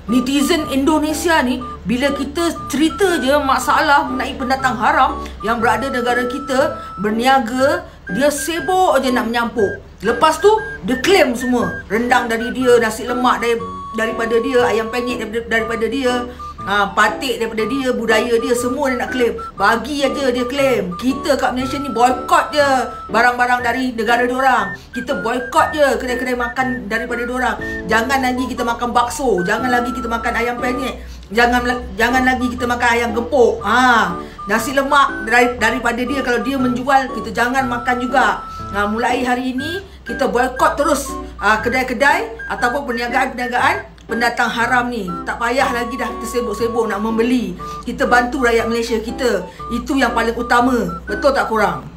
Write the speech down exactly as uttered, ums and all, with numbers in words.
netizen Indonesia ni, bila kita cerita je masalah mengenai pendatang haram yang berada negara kita, berniaga, dia sibuk je nak menyampuk. Lepas tu dia claim semua, rendang dari dia, nasi lemak dari, daripada dia, ayam penyet daripada, daripada dia, ha, patik daripada dia, budaya dia, semua dia nak claim. Bagi aja dia claim. Kita kat Malaysia ni boycott je barang-barang dari negara diorang. Kita boycott je kedai-kedai makan daripada diorang. Jangan lagi kita makan bakso, jangan lagi kita makan ayam penyet, jangan jangan lagi kita makan ayam gepuk. Ha, nasi lemak dari, daripada dia, kalau dia menjual, kita jangan makan juga. Ha, mulai hari ini kita boycott terus ha, kedai-kedai ataupun perniagaan-perniagaan pendatang haram ni. Tak payah lagi dah kita sibuk-sibuk nak membeli. Kita bantu rakyat Malaysia kita. Itu yang paling utama. Betul tak korang?